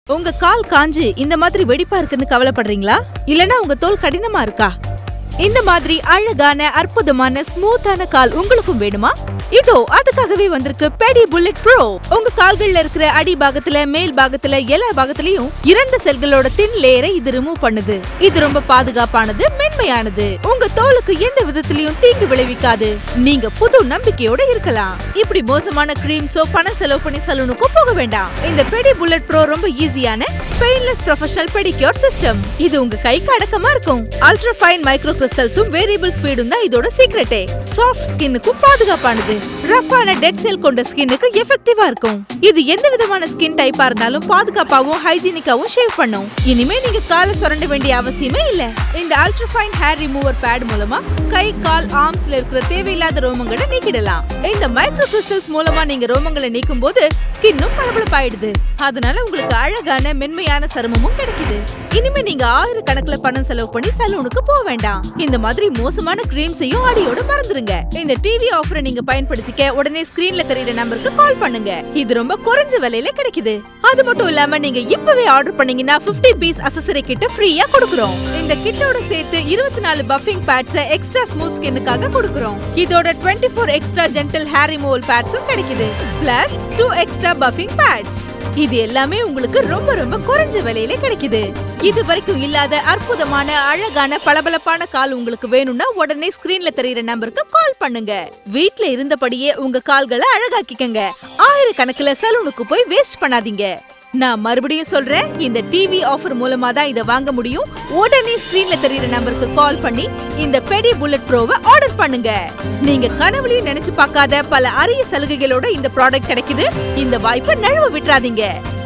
உங்க கால் காஞ்சு இந்த மாதிரி வெடிப்பா இருக்குன்னு கவலைப்படுறீங்களா? இல்லனா உங்க தோல் கடினமா இருக்கா? இந்த மாதிரி அழகான அற்புதமான ஸ்மூத்தான கால் உங்களுக்கும் வேணுமா? இதோ அதுக்காகவே வந்திருக்கு பெடி புல்லட் ப்ரோ. உங்க கால்கள்ல இருக்கிற அடி பாகத்துல, மேல் பாகத்துல, எல்லா பாகத்திலயும் இறந்த செல்களோட தின் லேயரை இது ரிமூவ் பண்ணுது. இது ரொம்ப பாதுகாப்பானது, மென்மையானது. உங்க தோலுக்கு எந்த விதத்திலயும் தீங்கு விளைவிக்காது. நீங்க புது நம்பிக்கையோட இருக்கலாம். இப்படி மோசமான கிரீம்ஸோ பணம் செலவு பண்ணி சலூனுக்கும் போக வேண்டாம். இந்த பெடி புல்லட் ப்ரோ ரொம்ப ஈஸியான பெயின்லெஸ் ப்ரொஃபஷனல் பெடிக்யூர் சிஸ்டம். இது உங்க கைக்கு அடக்கமா இருக்கும். அல்ட்ரா ஃபைன் மைக்ரோ கிறிஸ்டல்ஸும் வேரியபிள் ஸ்பீடும் தான் இதோட சீக்ரெட்டே. சாஃப்ட் ஸ்கின்னுக்கும் பாதுகாப்பானது. ரஃப்பான டெட் செல் கொண்ட ஸ்கின்னுக்கு எஃபெக்டிவா இருக்கும். இது எந்த விதமான ஸ்கின் டைப்பா இருந்தாலும் பாதுகாப்பாவும் ஹைஜீனிக்காவும் ஷேவ் பண்ணும். இனிமே நீங்க காலை சுரண்ட வேண்டிய அவசியமே இல்ல. இந்த ultra fine hair remover pad மூலமா கை, கால், ஆர்ம்ஸ்ல இருக்கிற தேவையில்லாத ரோமங்களை நீக்கிடலாம். இந்த மைக்ரோ கிறிஸ்டல்ஸ் மூலமா நீங்க ரோமங்களை நீக்கும் போது ஸ்கின்னும் பளபளப்பாயிடுது. அதனால உங்களுக்கு அழகான மென்மையான சருமமும் கிடைக்குது. இனிமே நீங்க ஆயிரக்கணக்கில் பணம் செலவு பண்ணி சலூனுக்கு போக வேண்டாம். இந்த மாதிரி மோசமான கிரீம்ஸையும் அடியோட மறந்துருங்க. இந்த டிவி ஆஃபரை நீங்க பயன்படுத்திக்க உடனே ஸ்கிரீன்ல தெரியுற நம்பருக்கு கால் பண்ணுங்க. இது ரொம்ப குறைஞ்ச விலையில கிடைக்குது. அது மட்டும் இல்லாம நீங்க இப்பவே ஆர்டர் பண்ணீங்கன்னா 50 பீஸ் அக்சஸரி கிட்ட ஃப்ரீயா கொடுக்குறோம். இந்த கிட்டோட சேர்த்து 24 பஃபிங் பேட்ஸ் எக்ஸ்ட்ரா ஸ்மூத் ஸ்கின்னுக்காக கொடுக்குறோம். இதோட 24 எக்ஸ்ட்ரா ஜென்டில் ஹேர் ரிமூவல் பேட்ஸும் கிடைக்குது. Plus 2 extra buffing pads. இது எல்லாமே உங்களுக்கு ரொம்ப ரொம்ப குறைஞ்ச விலையில கிடைக்குது. இது வரைக்கும் இல்லாத அற்புதமான அழகான பளபளப்பான கால் உங்களுக்கு வேணும்னா உடனே ஸ்கிரீன்ல தெரியுற நம்பருக்கு கால் பண்ணுங்க. வீட்ல இருந்தபடியே உங்க கால்களை அழகாக்கிக்கங்க. ஆயிரக்கணக்கில் சலூனுக்கு போய் வேஸ்ட் பண்ணாதீங்க. நான் மறுபடியும் சொல்றேன், இந்த டிவி ஆஃபர் மூலமா தான் இதை வாங்க முடியும். உடனே ஸ்கிரீன்ல தெரியுற நம்பருக்கு கால் பண்ணி இந்த பெடி புல்லட் ப்ரோவை ஆர்டர் பண்ணுங்க. நீங்க கனவுலயும் நினைச்சு பார்க்காத பல அரிய சலுகைகளோட இந்த ப்ராடக்ட் கிடைக்குது. இந்த வாய்ப்பை நழுவ விட்டுறாதீங்க.